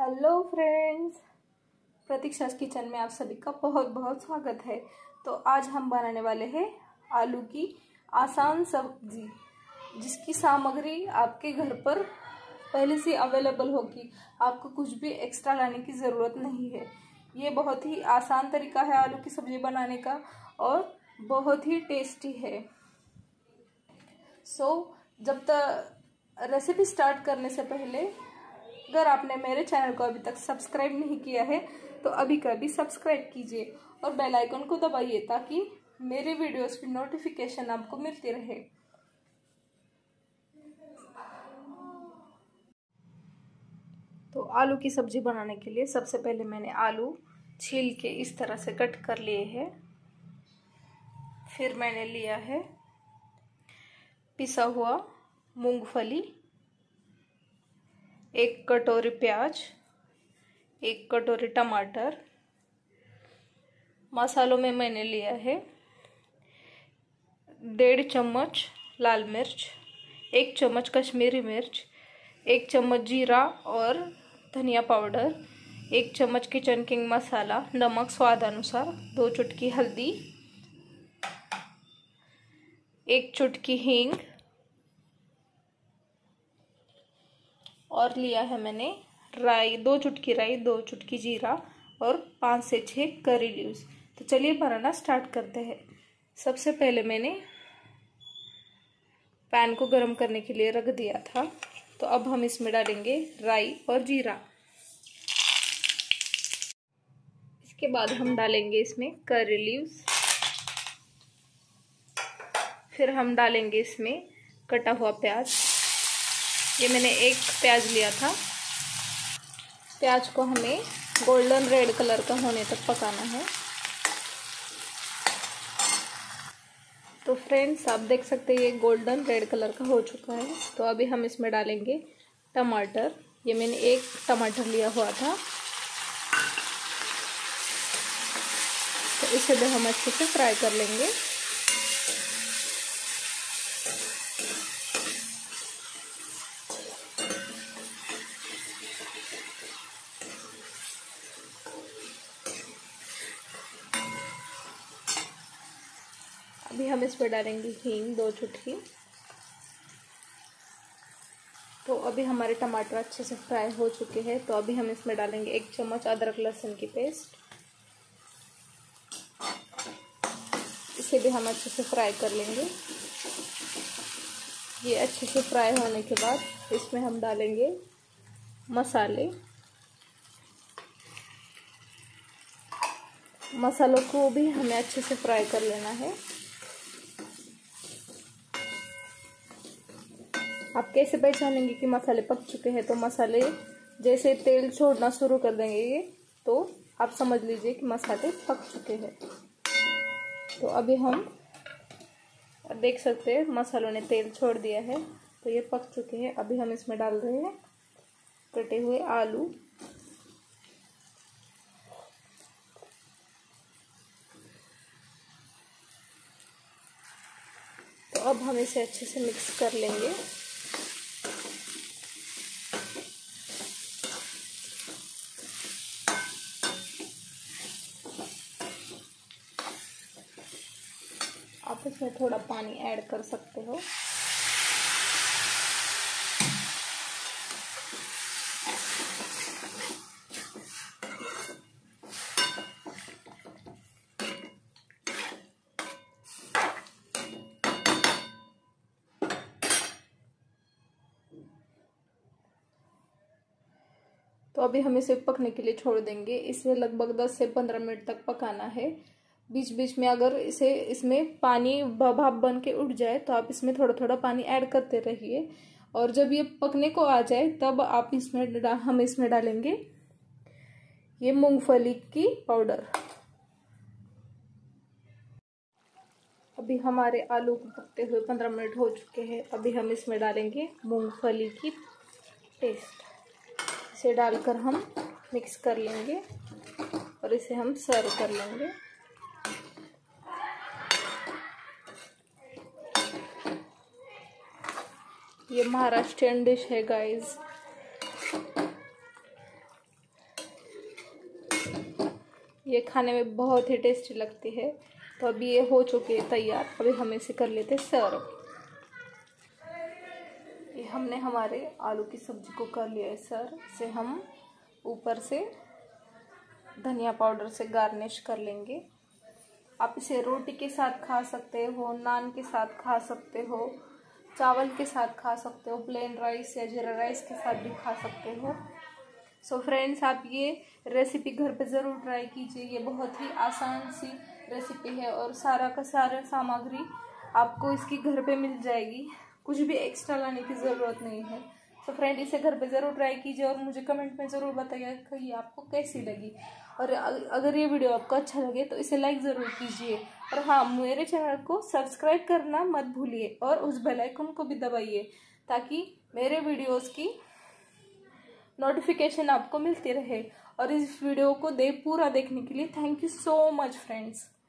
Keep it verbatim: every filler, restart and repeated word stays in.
Hello friends, प्रतीक्षा's kitchen में आप सभी का बहुत बहुत स्वागत है। तो आज हम बनाने वाले हैं आलू की आसान सब्जी, जिसकी सामग्री आपके घर पर पहले से अवेलेबल होगी। आपको कुछ भी एक्स्ट्रा लाने की ज़रूरत नहीं है। ये बहुत ही आसान तरीका है आलू की सब्जी बनाने का और बहुत ही टेस्टी है। सो so, जब तक रेसिपी स्टार्ट करने से पहले अगर आपने मेरे चैनल को अभी तक सब्सक्राइब नहीं किया है तो अभी कभी सब्सक्राइब कीजिए और बेल आइकन को दबाइए ताकि मेरे वीडियोस की नोटिफिकेशन आपको मिलती रहे। तो आलू की सब्जी बनाने के लिए सबसे पहले मैंने आलू छील के इस तरह से कट कर लिए हैं। फिर मैंने लिया है पिसा हुआ मूंगफली, एक कटोरी प्याज, एक कटोरी टमाटर। मसालों में मैंने लिया है डेढ़ चम्मच लाल मिर्च, एक चम्मच कश्मीरी मिर्च, एक चम्मच जीरा और धनिया पाउडर, एक चम्मच किचन किंग मसाला, नमक स्वाद अनुसार, दो चुटकी हल्दी, एक चुटकी हींग और लिया है मैंने राई, दो चुटकी राई, दो चुटकी जीरा और पाँच से छः करी लीव्स। तो चलिए बनाना स्टार्ट करते हैं। सबसे पहले मैंने पैन को गर्म करने के लिए रख दिया था। तो अब हम इसमें डालेंगे राई और जीरा। इसके बाद हम डालेंगे इसमें करी लीव्स। फिर हम डालेंगे इसमें कटा हुआ प्याज। ये मैंने एक प्याज लिया था। प्याज को हमें गोल्डन रेड कलर का होने तक पकाना है। तो फ्रेंड्स, आप देख सकते हैं ये गोल्डन रेड कलर का हो चुका है। तो अभी हम इसमें डालेंगे टमाटर। ये मैंने एक टमाटर लिया हुआ था। तो इसे भी हम अच्छे से फ्राई कर लेंगे। अभी हम इसमें डालेंगे हींग, दो चुटकी। तो अभी हमारे टमाटर अच्छे से फ्राई हो चुके हैं। तो अभी हम इसमें डालेंगे एक चम्मच अदरक लहसुन की पेस्ट। इसे भी हम अच्छे से फ्राई कर लेंगे। ये अच्छे से फ्राई होने के बाद इसमें हम डालेंगे मसाले। मसालों को भी हमें अच्छे से फ्राई कर लेना है। आप कैसे पहचानेंगे कि मसाले पक चुके हैं? तो मसाले जैसे तेल छोड़ना शुरू कर देंगे ये, तो आप समझ लीजिए कि मसाले पक चुके हैं। तो अभी हम देख सकते हैं मसालों ने तेल छोड़ दिया है, तो ये पक चुके हैं। अभी हम इसमें डाल रहे हैं कटे हुए आलू। तो अब हम इसे अच्छे से मिक्स कर लेंगे। आप इसमें थोड़ा पानी ऐड कर सकते हो। तो अभी हम इसे पकने के लिए छोड़ देंगे। इसे लगभग दस से पंद्रह मिनट तक पकाना है। बीच बीच में अगर इसे इसमें पानी भाप बन के उठ जाए तो आप इसमें थोड़ा थोड़ा पानी ऐड करते रहिए। और जब ये पकने को आ जाए तब आप इसमें हम इसमें डालेंगे ये मूंगफली की पाउडर। अभी हमारे आलू को पकते हुए पंद्रह मिनट हो चुके हैं। अभी हम इसमें डालेंगे मूंगफली की पेस्ट। इसे डालकर हम मिक्स कर लेंगे और इसे हम सर्व कर लेंगे। ये महाराष्ट्रियन डिश है गाइस। ये खाने में बहुत ही टेस्टी लगती है। तो अभी ये हो चुके तैयार, अभी हम इसे कर लेते सर्व। ये हमने हमारे आलू की सब्जी को कर लिया है सर्व। इसे हम ऊपर से धनिया पाउडर से गार्निश कर लेंगे। आप इसे रोटी के साथ खा सकते हो, नान के साथ खा सकते हो, चावल के साथ खा सकते हो, प्लेन राइस या जीरा राइस के साथ भी खा सकते हो। सो फ्रेंड्स, आप ये रेसिपी घर पे ज़रूर ट्राई कीजिए। ये बहुत ही आसान सी रेसिपी है और सारा का सारा सामग्री आपको इसकी घर पे मिल जाएगी। कुछ भी एक्स्ट्रा लाने की ज़रूरत नहीं है। तो फ्रेंड, इसे घर पे ज़रूर ट्राई कीजिए और मुझे कमेंट में ज़रूर बताइए कि आपको कैसी लगी। और अगर ये वीडियो आपको अच्छा लगे तो इसे लाइक ज़रूर कीजिए। और हाँ, मेरे चैनल को सब्सक्राइब करना मत भूलिए और उस बेल आइकन को भी दबाइए ताकि मेरे वीडियोस की नोटिफिकेशन आपको मिलती रहे। और इस वीडियो को दे पूरा देखने के लिए thank you so much friends.